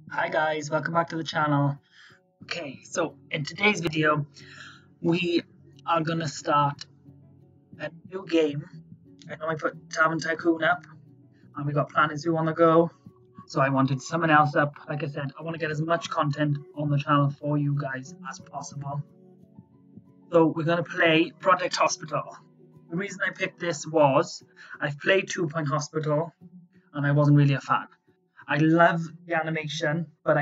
Hi guys, welcome back to the channel. Okay, so in today's video, we are gonna start a new game. I know I put Tavern Tycoon up, and we got Planet Zoo on the go. So I wanted someone else up. Like I said, I want to get as much content on the channel for you guys as possible. So we're gonna play Project Hospital. The reason I picked this was I've played Two Point Hospital, and I wasn't really a fan. I love the animation, but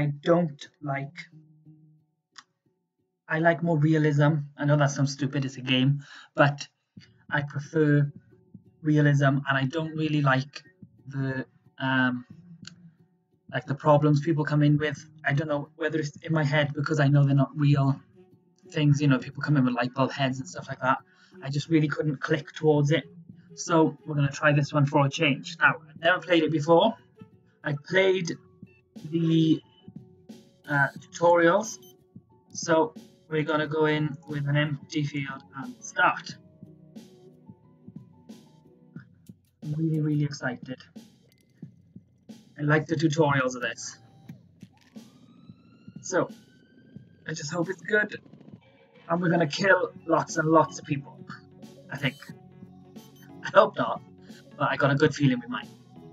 I like more realism. I know that sounds stupid, it's a game, but I prefer realism, and I don't really the um like the problems people come in with. I don't know whether it's in my head because I know they're not real things, people come in with light bulb heads and stuff like that. I just really couldn't click towards it. So we're gonna try this one for a change. Now, I've never played it before. I played the tutorials, so we're gonna go in with an empty field and start. I'm really, really excited. I like the tutorials of this. So, I just hope it's good. And we're gonna kill lots and lots of people. I think. I hope not, but I got a good feeling we might.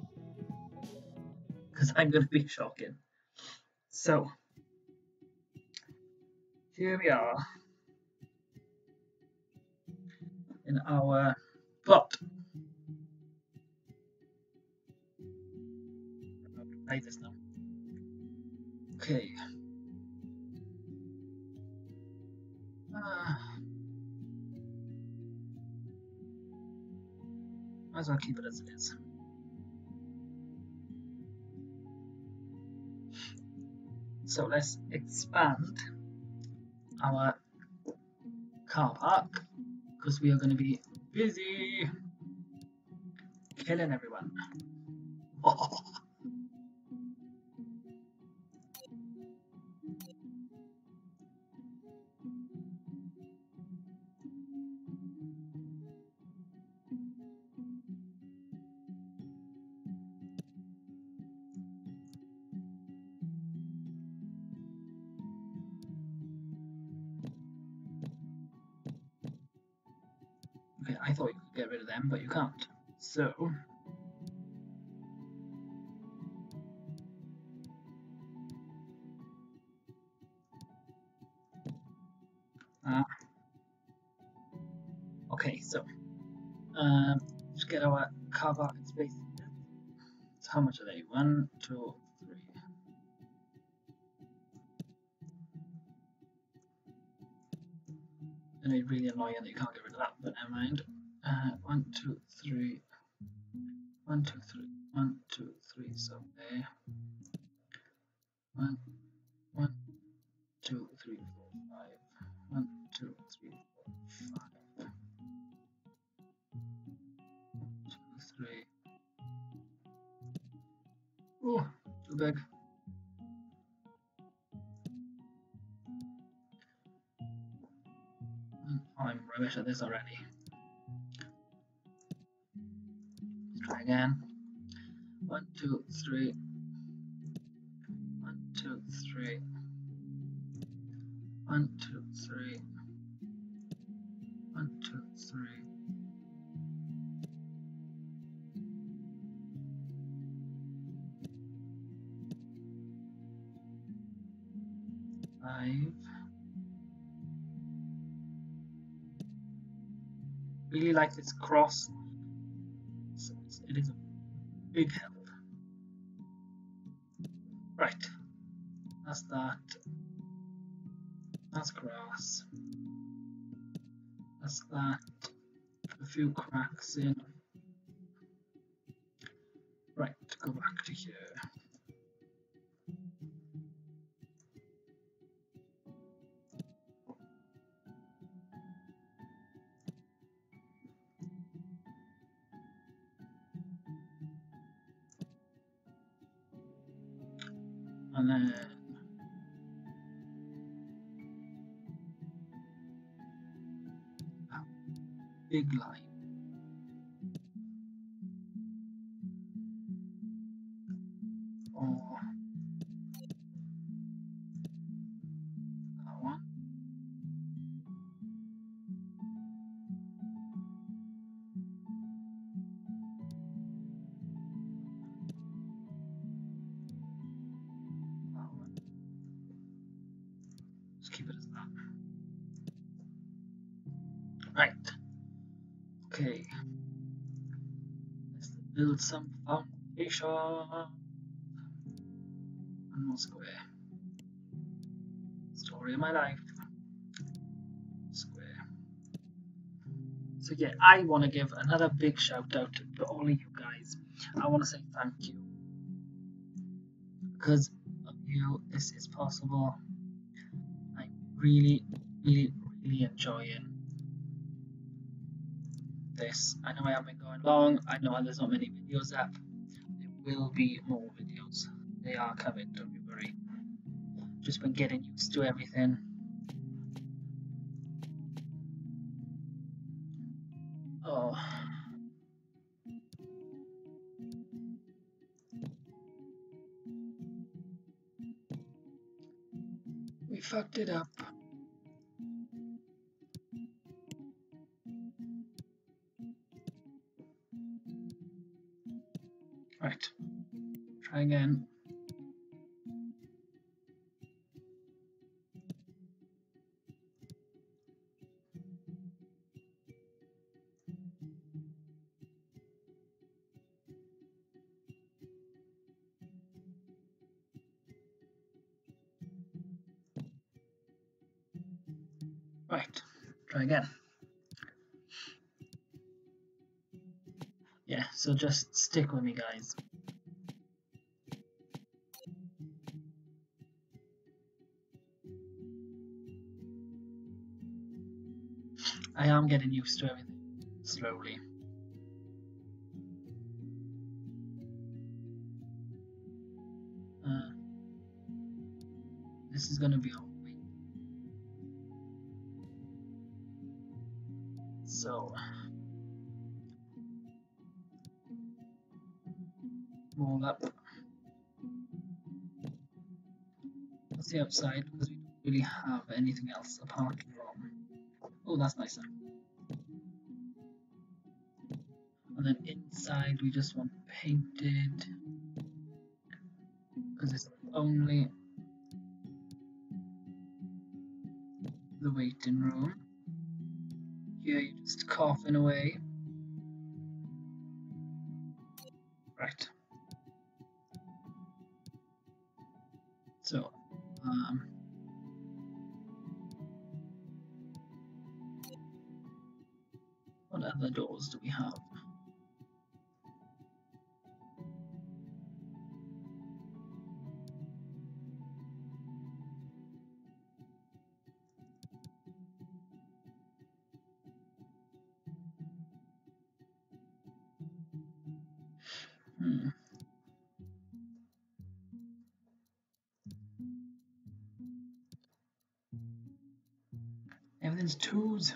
Because I'm gonna be shocking. So, here we are. In our plot. Play this now. Okay. Might as well keep it as it is. So let's expand our car park because we are going to be busy killing everyone. Okay, I thought you could get rid of them, but you can't. So, okay, so let's get our car parking space. So how much are they? 1, 2, 3. And it's really annoying that you can't get rid of that, but never mind. 1, 2, 3. 1, 2, 3. 1, 2, 3. So there. 1, 1, 2, 3, 4, 5. 1, 2, 3, 4, 5. 2, 3. Oh, too big. I'm rubbish at this already. Let's try again. 1, 2, 3. 1, 2, 3. 1, 2, 3. 1, 2, 3. 5. Really like this cross. So it is a big help. Right. That's that. That's grass. That's that. A few cracks in. Right, go back to here. And then a big line. Or just keep it as that. Right. Okay. Let's build some foundation. One more square. Story of my life. Square. So yeah, I want to give another big shout out to all of you guys. I want to say thank you. Because of you, this is possible. I'm really enjoying this. I know I haven't been going long. I know there's not many videos up. There will be more videos. They are coming, don't you worry. Just been getting used to everything. Oh. We fucked it up. Right. Try again. Right. Try again. Yeah, so just stick with me, guys. I am getting used to everything slowly. This is gonna be a wait. So roll up. Let's see outside because we don't really have anything else apart from. Oh, that's nicer. And then inside we just want painted because it's only the waiting room. Here you're just coughing away. Right. So, what other doors do we have? Everything's twos.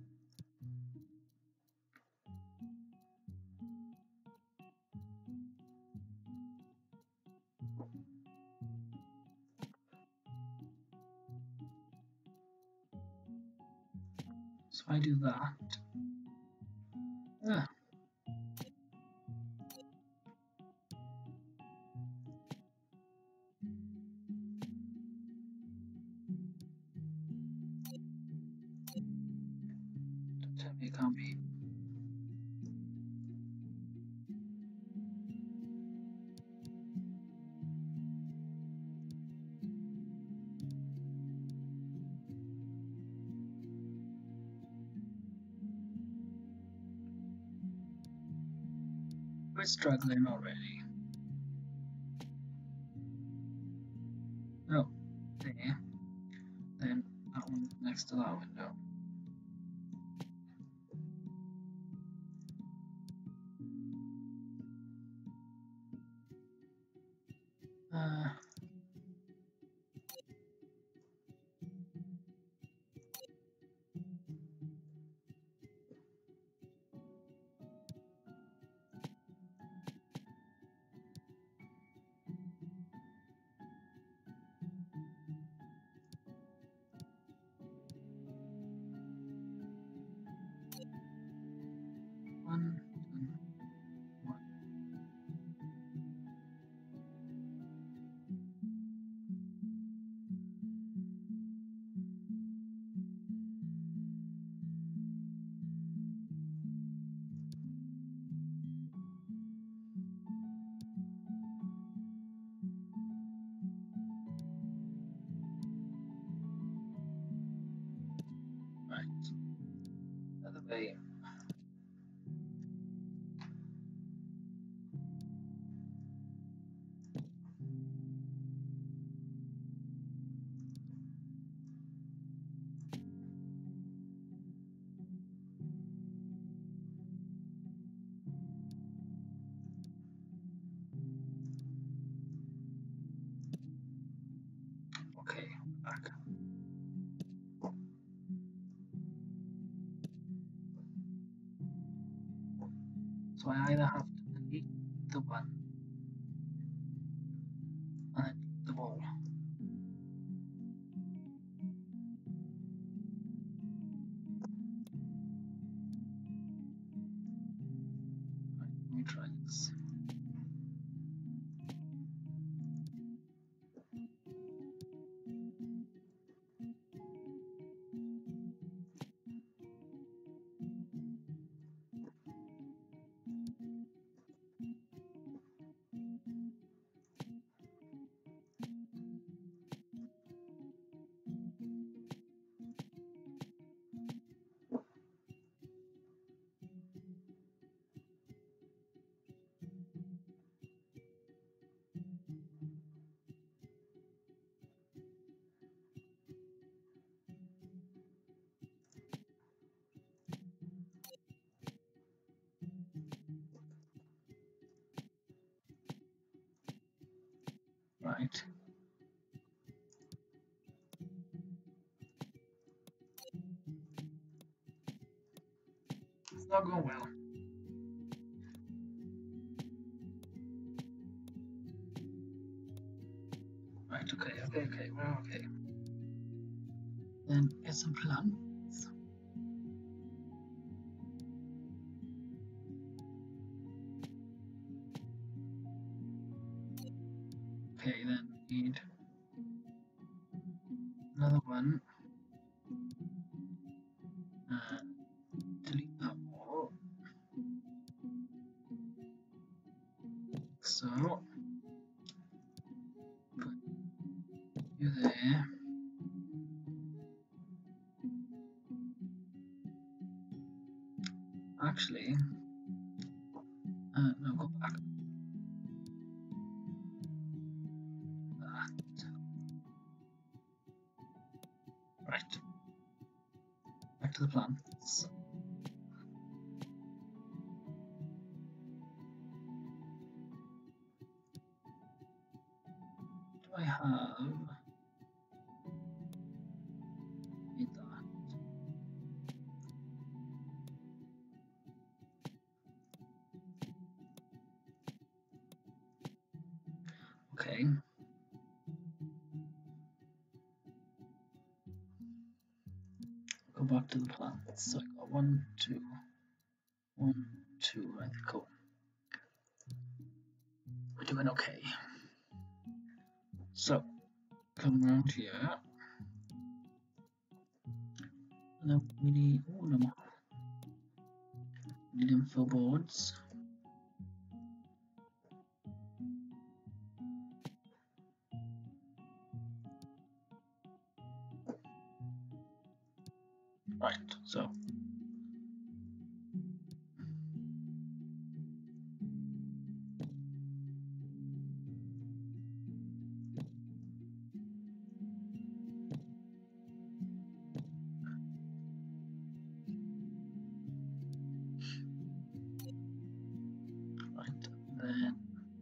So I do that. Ah. Don't tell me it can't be. We're struggling already. Oh, there. Then that one next to that window. One, two, one. Right. Other way. Okay, back. So I either have to delete the one and then the wall. Right, let me try this. Right. It's not going well. Right, okay, we're okay. Then get some plants. Okay, then need another one. Delete that wall. So put you there. Actually, no, go back. That. Right. Back to the plants. Do I have? Need that. Okay. Go back to the plants. So I got 1, 2, 1, 2. Right, cool. We're doing okay. So come around here. And then we need, oh no, we need info boards. Right, so right, then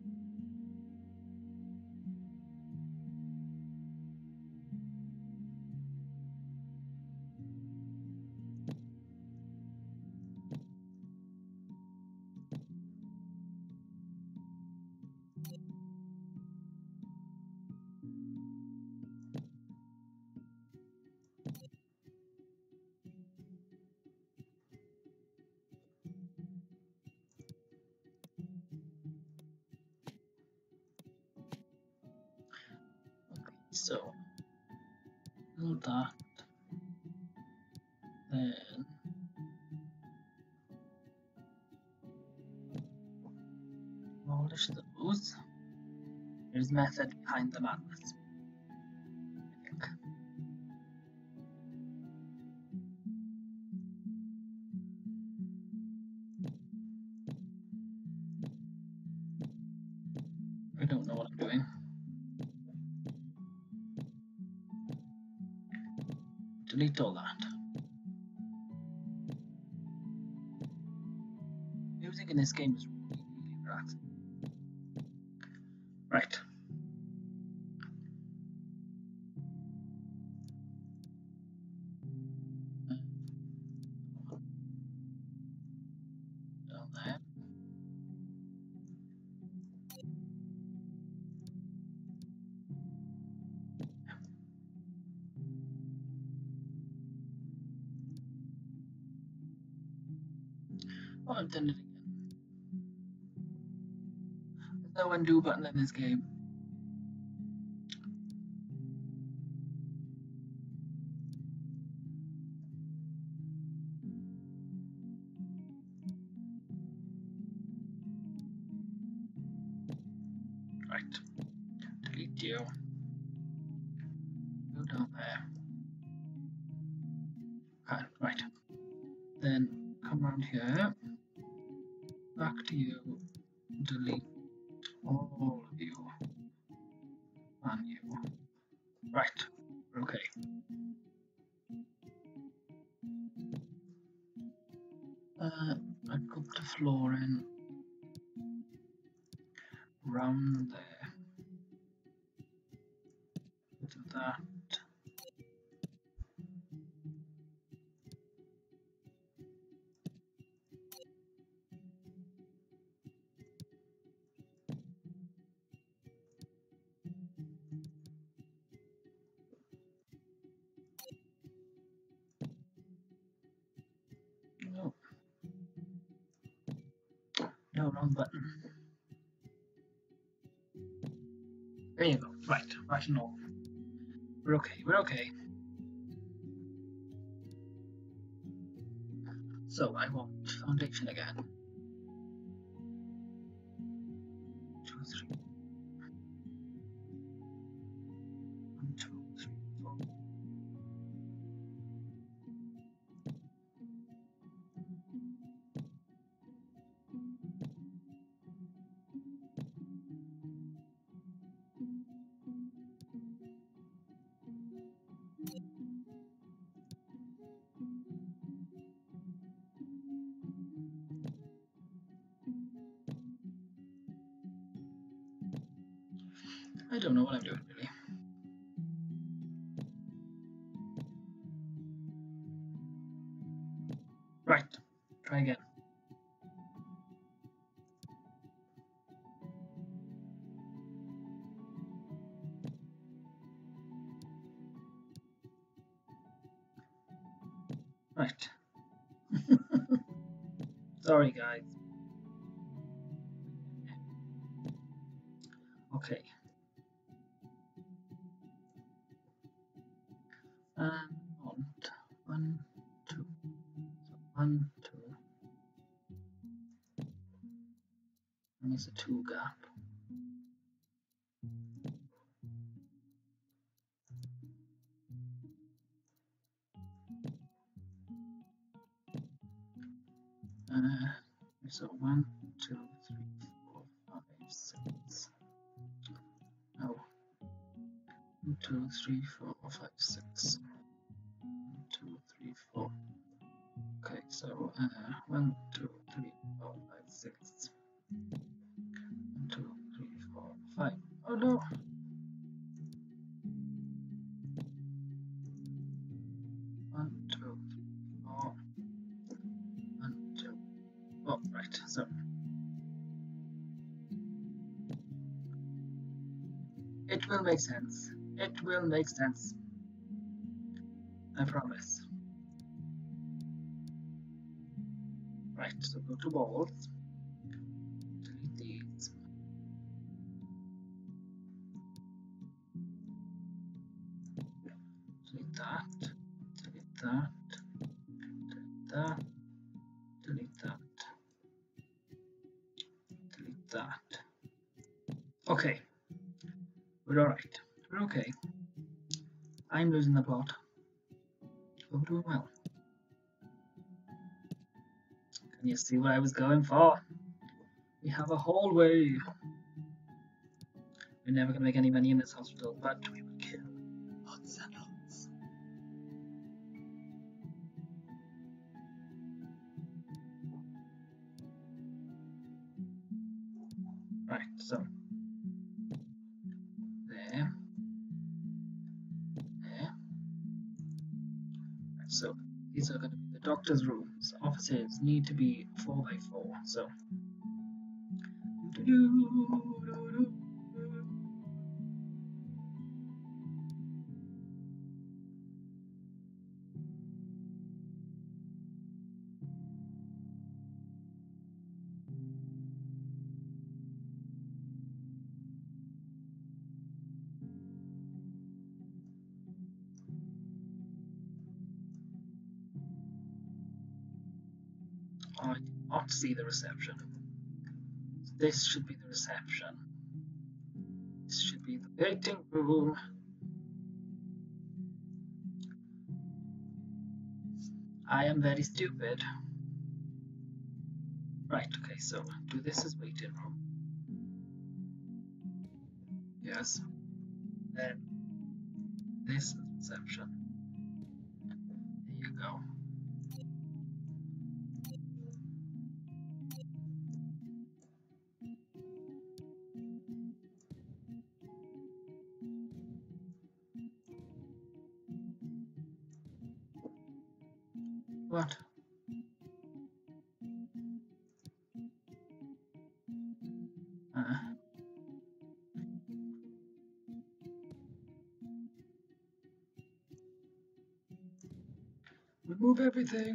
okay, so build that, then demolish those. There's method behind the madness, I think. delete all that. Music in this game is really, really relaxing. Right. Down there. Oh, I've done it again. There's no undo button in this game. Right. Delete you. Go down there. Okay, right. Then come around here. Back to you. Delete all of you. And you. Right. Okay. I'd put the floor in round there. Do that. No. No, wrong button. There you go. Right. Right, no. We're okay. We're okay. So I want foundation again. 2, 3. 1, 2, 3, 4. I don't know what I'm doing really. Right. Try again. Right. Sorry, guys. Okay. And 1, 2. So 1, 2. And it's a 2 gap. So 1, 2, 3, 4, 5, 6. No. 1, 2, 3, 4, 5, 6. 1, 2, 3, 4. Okay, so 1, 2, 3, 4, 5, 6. 1, 2, 3, 4, 5. Oh no! One, two, 4. 1, 2. Oh, right. So it will make sense. It will make sense. I promise. Right. So go to walls. Delete these. Delete that. Delete that. Delete that. Delete that. Delete that. Okay. We're alright. We're okay. I'm losing the plot. But we're doing well. Can you see what I was going for? We have a hallway. We're never gonna make any money in this hospital, but we will kill lots and lots. So these are going to be the doctor's rooms. Offices need to be 4x4. So. I cannot see the reception. This should be the reception. This should be the waiting room. I am very stupid. Right, okay, so do this as waiting room. Yes. Then this is reception. There you go. What? Remove everything.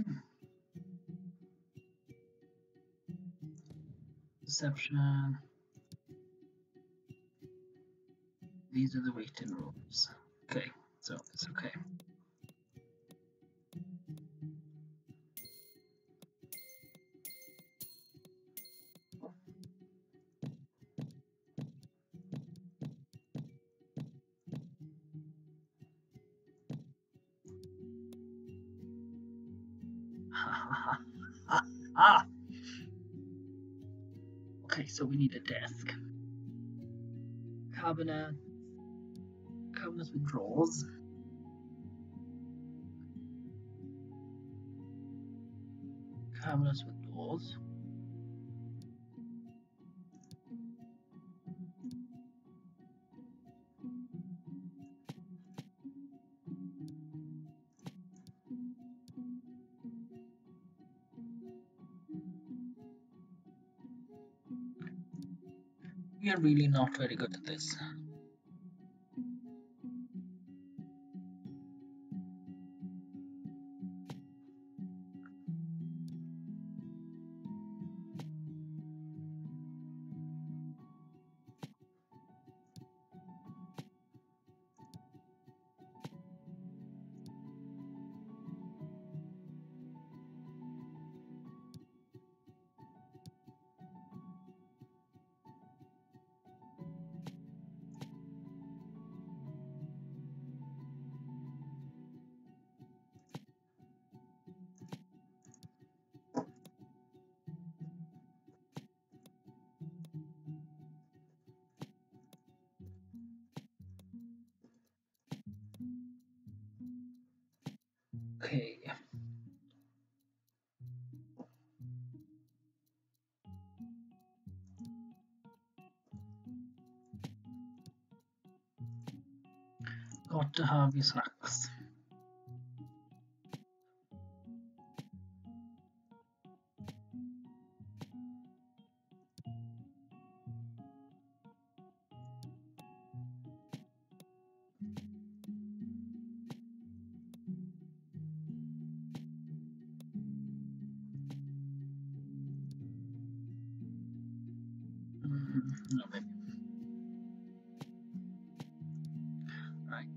Reception. These are the waiting rooms. Okay, so it's okay. Ah! Okay, so we need a desk. Cabinets with drawers. Cabinets with doors. We are really not very good at this. Okay. Got to have your snacks. No, maybe. Right.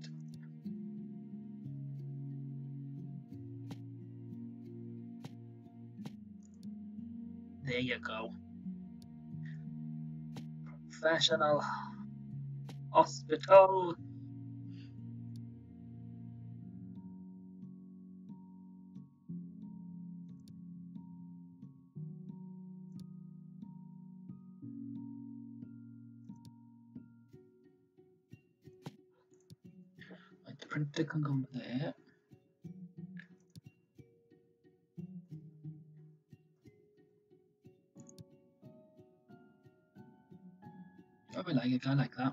There you go. Professional hospital. Right, the printer can go there. I like it, I like that.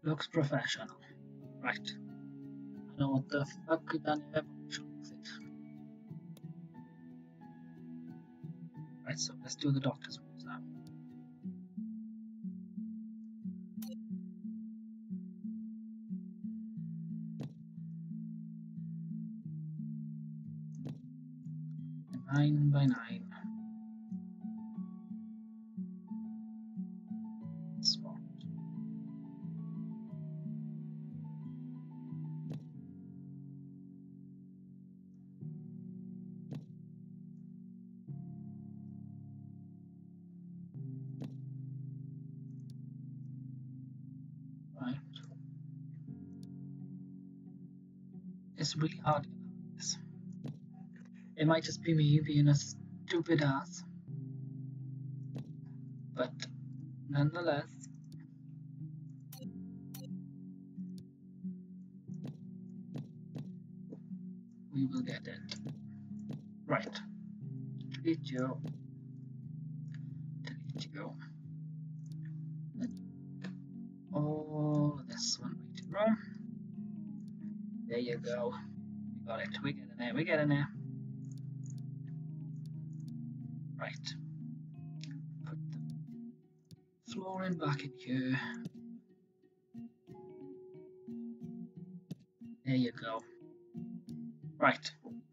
Looks professional. Right. I know what the fuck done here, but we should fix it. Right, so let's do the doctor's rules now. Nine by 9. Smart. Right. It's really hard to get out of this. It might just be me being a stupid ass. But nonetheless, we will get it. Right. Delete you. Delete you. All this one waiting room. There you go. We got it. We get in there. We get in there. Right. Put the flooring back in here. There you go. Right.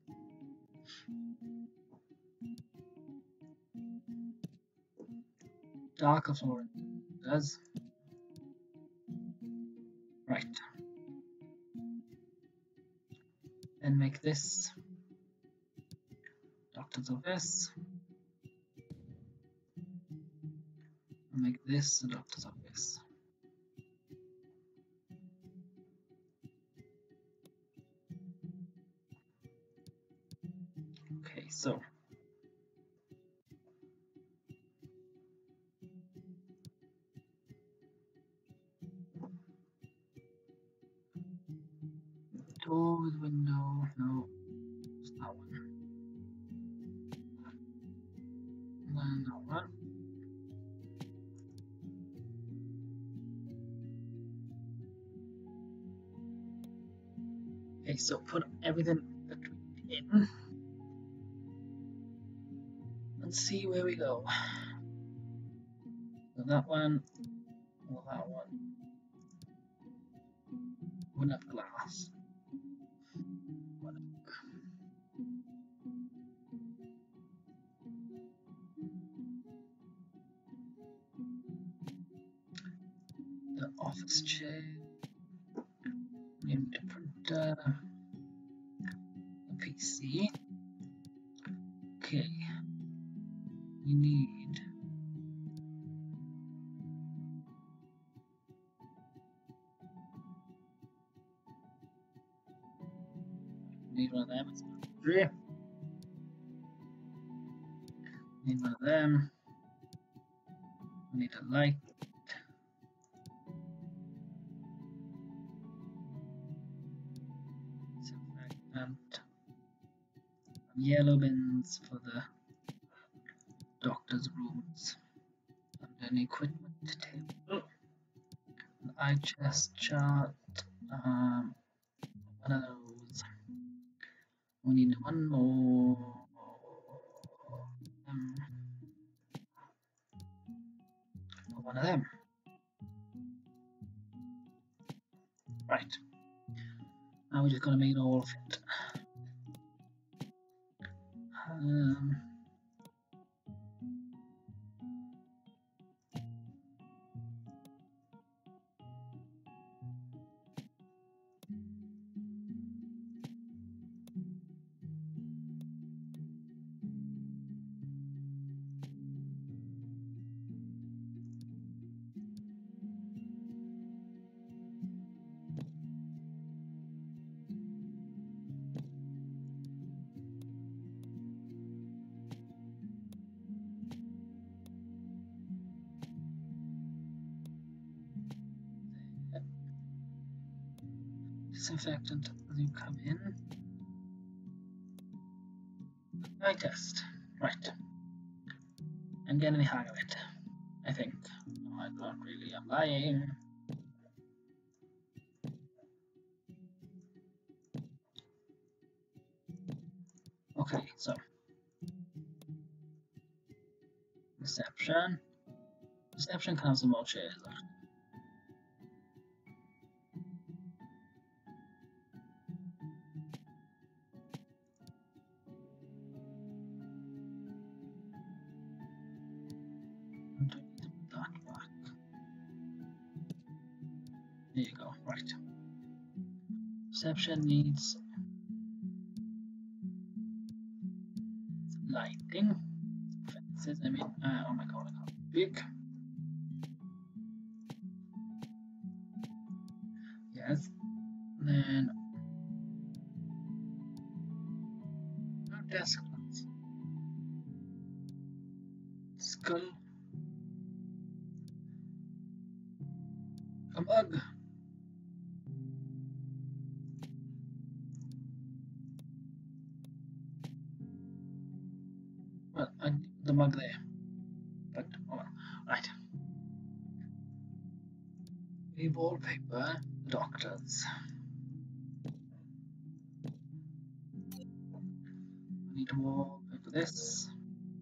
Darker flooring. Does. Right. Then make this doctor's office. And make this the doctor's office. Okay, so door with window, no, it's that one. And then that one. Okay, so put everything that we in and see where we go. So that one, or that one. Wouldn't have glass. The office chair. Need a printer. A PC. Okay. We need one of them. It's 3. Need one of them. We need a light. Disinfectant. Yellow bins for the doctor's rooms. And an equipment table. An eye chest chart. One of those. We need one more. One of them. Right. Now we're just gonna make it all fit. Disinfectant as you come in. Eye test. Right. I'm getting the hang of it. I think. No, I'm not really. I'm lying. Okay, so reception. Reception can have some more chairs. That back. There you go. Right. Reception needs lighting. Fences. I mean, oh my god, I can't speak. Yes. Then desk lamps. Skull. A mug. Well, I need the mug there. But oh well. Right. We wallpaper the doctors. I need to wallpaper this.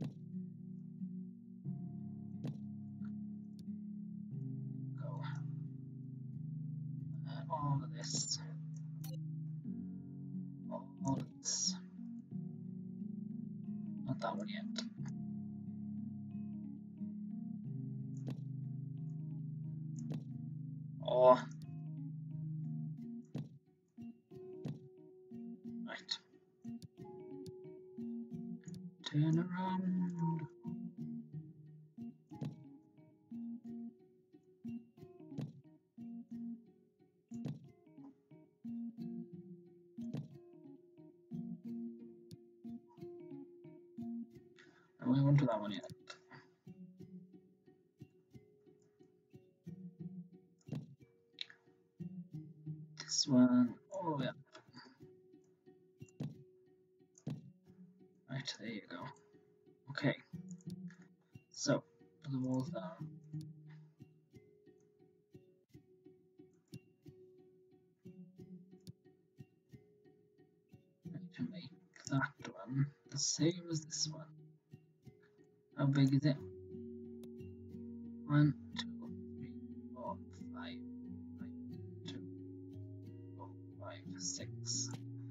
Go. All of this. All of this. Not that one yet. Oh. Right. Turn around. I won't go to that one yet. This one. Oh yeah. Right, there you go. Okay. So, put the walls down. To make that one the same as this one. How big is it? 1, 2, 3, 4, 5, 2, 4, 5, 6.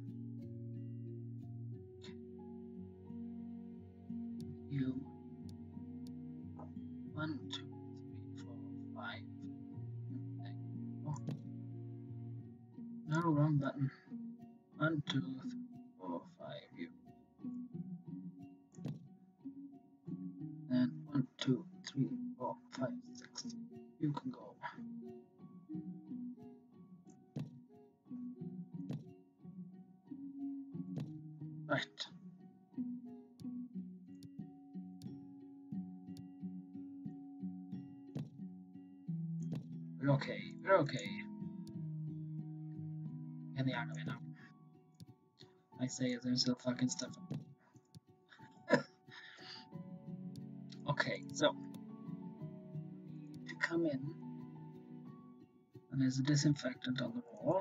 You 1, 2, 3, 4, 5. No, wrong button. 1, 2, 3, 4, 5. You. And 1, 2, 3, 4, 5, 6. You can go. Right. We're okay. We're okay. Get the out of it now. I say as I'm still fucking stuff up. Okay, so to come in, and there's a disinfectant on the wall.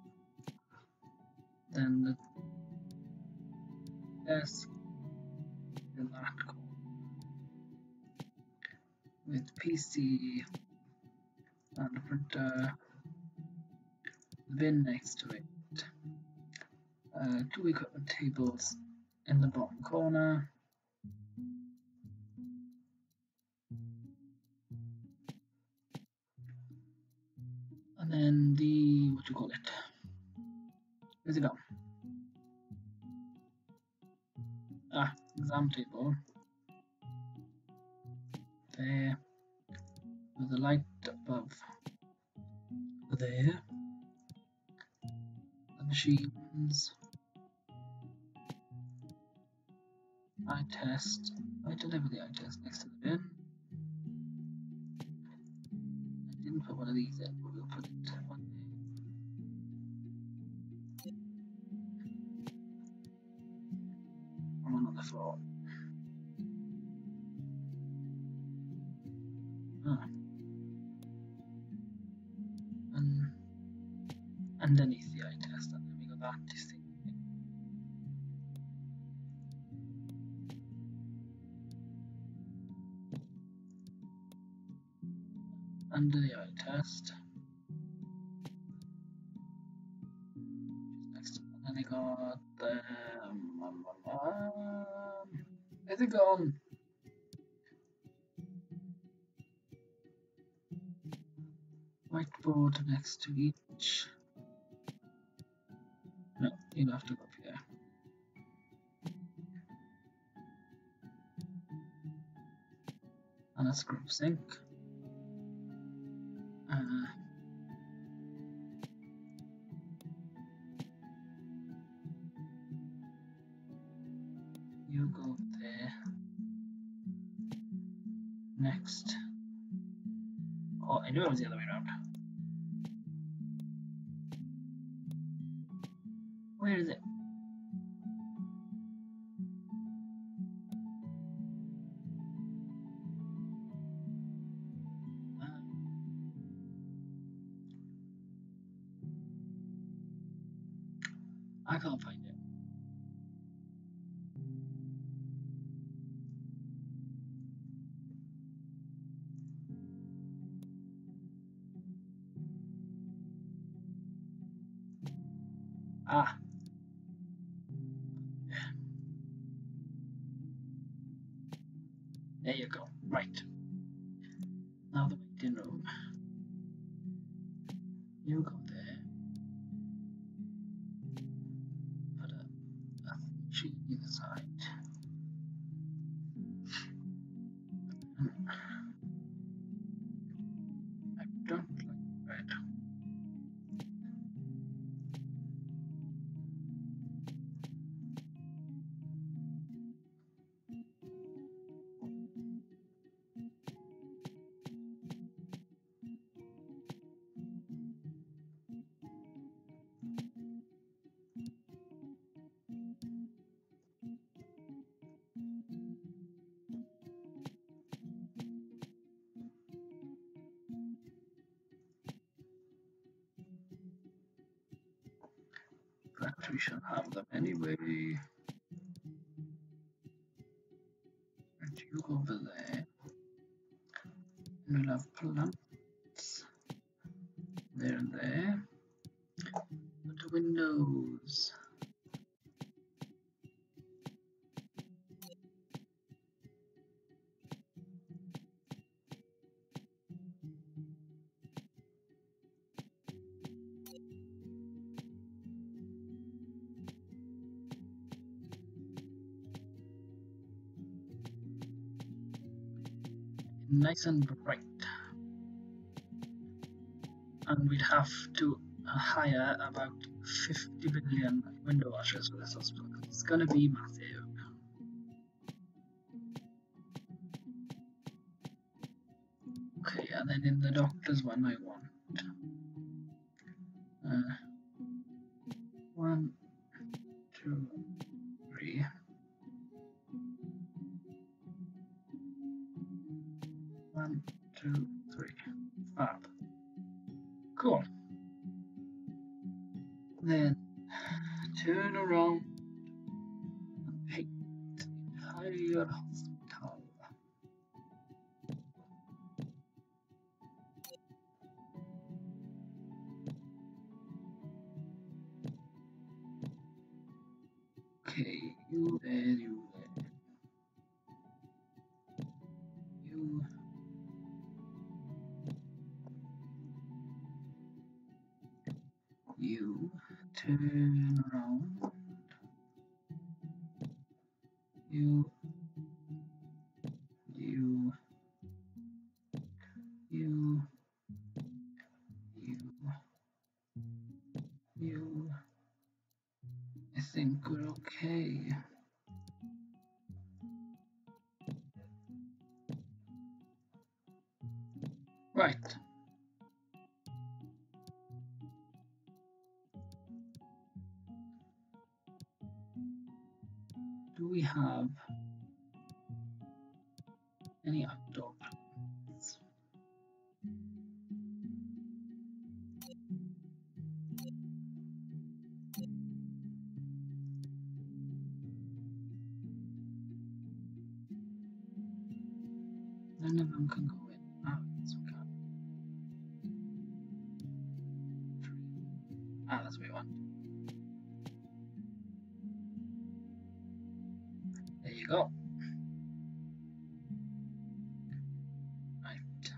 Then the desk in that corner with PC and the printer, the bin next to it, 2 equipment tables in the bottom corner, and then the, what do you call it? Where's it gone? Ah, exam table. There. With a light above. There. The machines. Eye test. I deliver the eye test next to the bin. I didn't put one of these in, but we'll put it on there. And one on the floor. Ah. And underneath the eye test, and then we got that distinct. under the eye test. Next, and then I got the is it gone? Whiteboard next to each. No, you have to go up here. And a screw sink. You go there. Next. Oh, I knew it was the other way around. Where is it? I can't find it. Ah. There you go. Right. Now the waiting room. You go there. Put a sheet inside. I don't like red. But we shall have them anyway. And you go over there. And we'll have plants. There and there. But the windows. Nice and bright. And we'd have to hire about 50 billion window washers for this hospital. It's gonna be massive. Okay, and then in the doctor's one I want 1, 2, 3. 1, 2, 3. Fab. Cool. Then turn around and paint the entire hospital. Okay, you there, you there. You turn around. You I think we're okay. Right. Do we have any outdoor plants? None of them can go in. Ah, yes, we can. Ah, that's what we want. There you go. Right.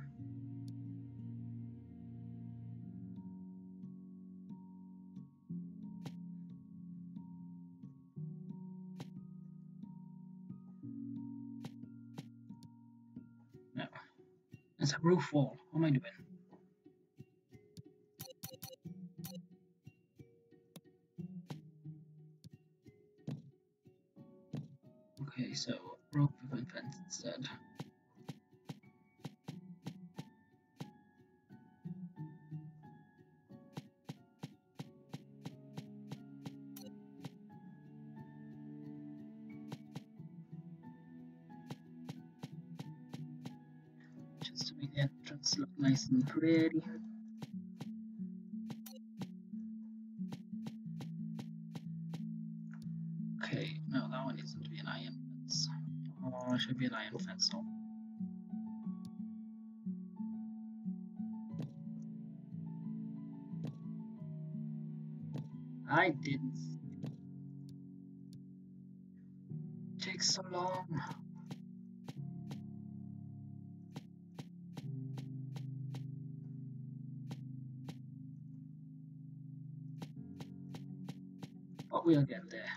Now, it's a roof wall. What am I doing? Okay, so rope and fence instead. Just to make the entrance look nice and pretty. Okay, no, that one needs to be an iron fence. Oh, it should be an iron fence, no. I didn't. It takes so long. But we'll get there.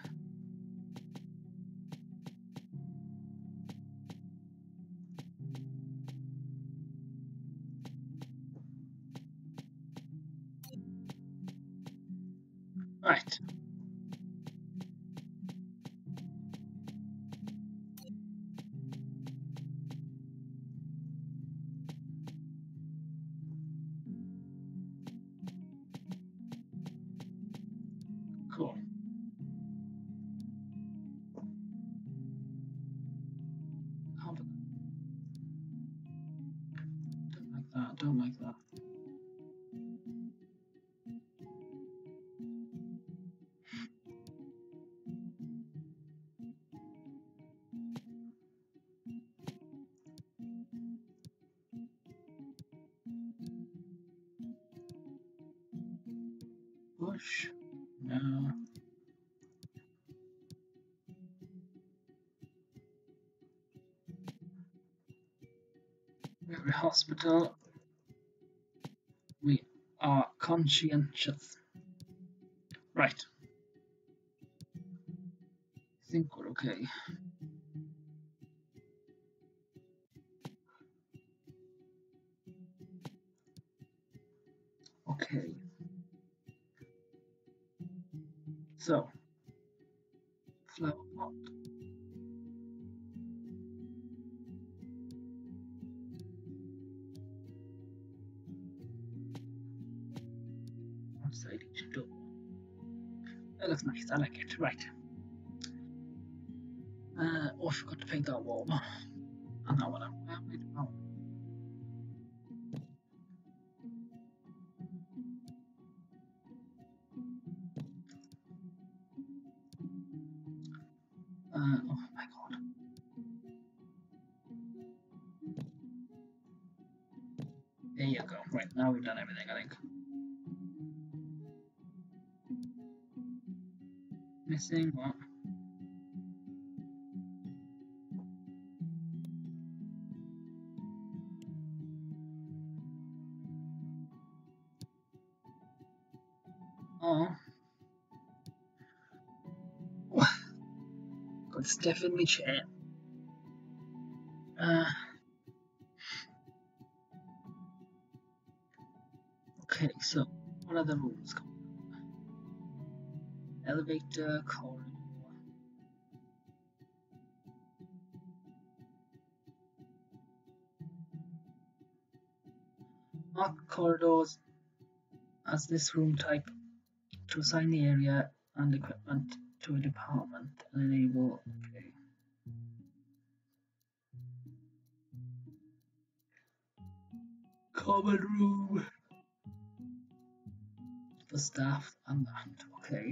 Right. Cool. How about that? Don't like that. Don't like that. Push. No. Every hospital. We are conscientious. Right. I think we're okay. Okay. So, flower pot. Outside each door. That looks nice. I like it. Right. Oh, I forgot to paint that wall. And that one. Oh my god. There you go. Right, now we've done everything, I think. Missing what? Oh. Got stuff in my chair. Okay, so what are the rooms? Elevator, corridor. Mark corridors as this room type to assign the area and equipment to a department and enable. Okay. Common room for staff and that. Okay.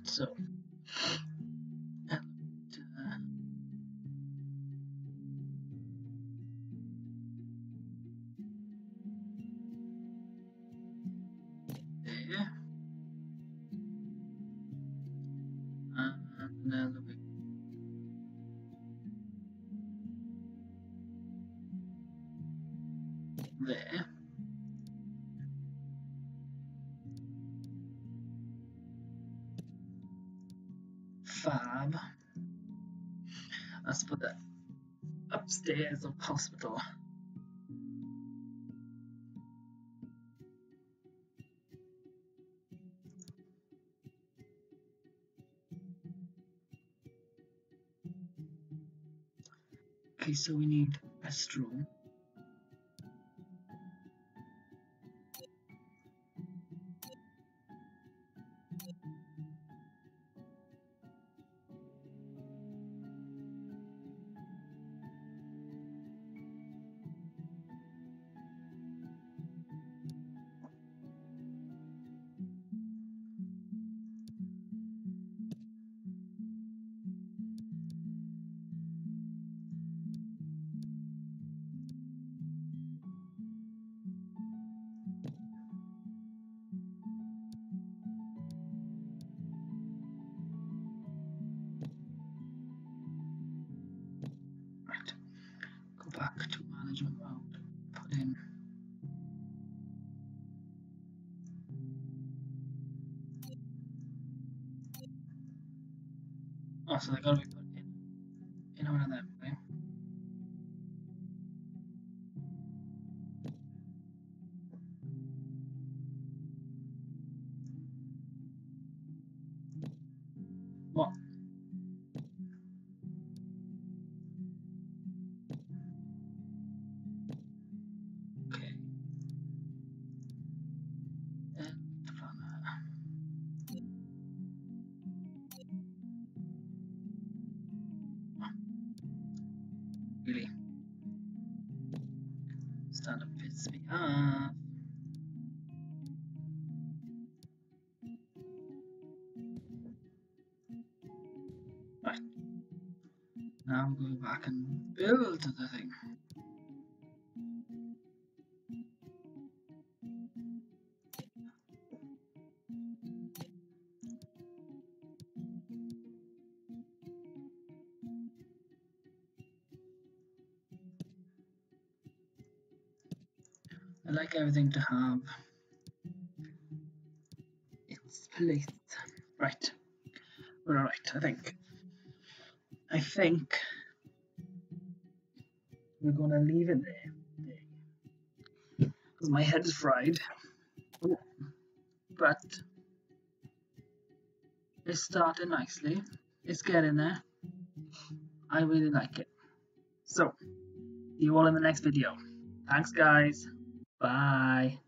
So there. And then there. Fab. Let's put that upstairs of hospital. Okay, so we need a restroom. Right. Go back to management mode. Put in. Oh, so they gotta be put in one of them, okay? What? Okay. Really? Stand up pits me off. Right. Now I'm going back and build the thing. I like everything to have its place. Right. We're alright, I think. I think we're gonna leave it there. Because my head is fried. Ooh. But it's starting nicely. It's getting there. I really like it. So, see you all in the next video. Thanks, guys. Bye.